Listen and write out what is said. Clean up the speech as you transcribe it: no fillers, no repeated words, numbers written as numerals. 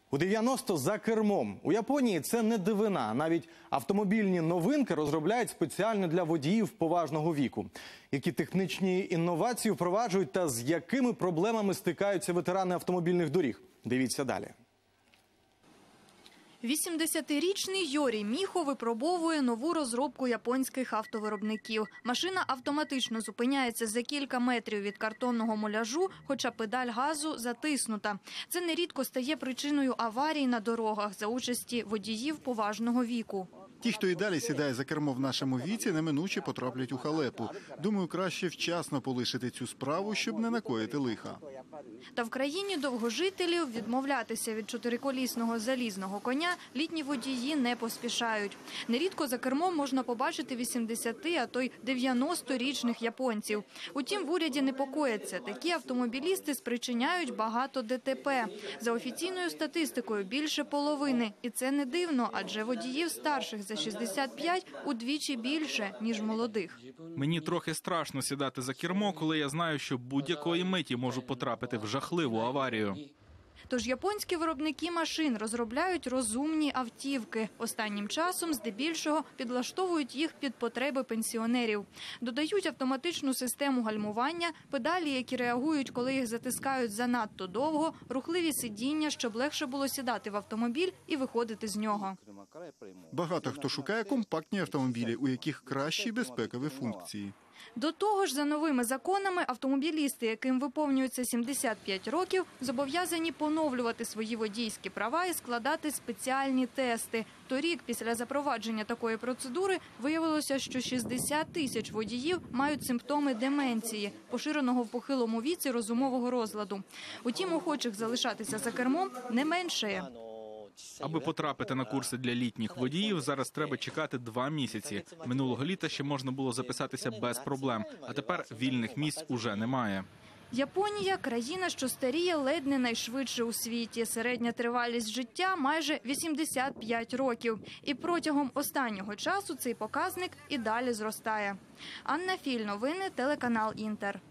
У 90 за кермом. У Японії це не дивина. Навіть автомобільні новинки розробляють спеціально для водіїв поважного віку. Які технічні інновації впроваджують та з якими проблемами стикаються ветерани автомобільних доріг? Дивіться далі. 80-річний Йорі Міхо випробовує нову розробку японських автовиробників. Машина автоматично зупиняється за кілька метрів від картонного муляжу, хоча педаль газу затиснута. Це нерідко стає причиною аварій на дорогах за участі водіїв поважного віку. Ті, хто і далі сідає за кермо в нашому віці, неминуче потраплять у халепу. Думаю, краще вчасно полишити цю справу, щоб не накоїти лиха. Та в країні довгожителів відмовлятися від чотириколісного залізного коня літні водії не поспішають. Нерідко за кермом можна побачити 80, а то й 90-річних японців. Утім, в уряді непокояться. Такі автомобілісти спричиняють багато ДТП. За офіційною статистикою більше половини. І це не дивно, адже водіїв старших за 65 удвічі більше, ніж молодих. Мені трохи страшно сідати за кермо, коли я знаю, що будь-якої миті можу потрапити в жахливу аварію. Тож японські виробники машин розробляють розумні автівки. Останнім часом здебільшого підлаштовують їх під потреби пенсіонерів. Додають автоматичну систему гальмування, педалі, які реагують, коли їх затискають занадто довго, рухливі сидіння, щоб легше було сідати в автомобіль і виходити з нього. Багато хто шукає компактні автомобілі, у яких кращі безпекові функції. До того ж, за новими законами, автомобілісти, яким виповнюється 75 років, зобов'язані поновлювати свої водійські права і складати спеціальні тести. Торік, після запровадження такої процедури, виявилося, що 60 тисяч водіїв мають симптоми деменції, поширеного в похилому віці розумового розладу. Утім, охочих залишатися за кермом не меншає. Аби потрапити на курси для літніх водіїв, зараз треба чекати 2 місяці. Минулого літа ще можна було записатися без проблем, а тепер вільних місць уже немає. Японія – країна, що старіє ледь не найшвидше у світі. Середня тривалість життя – майже 85 років. І протягом останнього часу цей показник і далі зростає. Анна Філь, новини, телеканал «Інтер».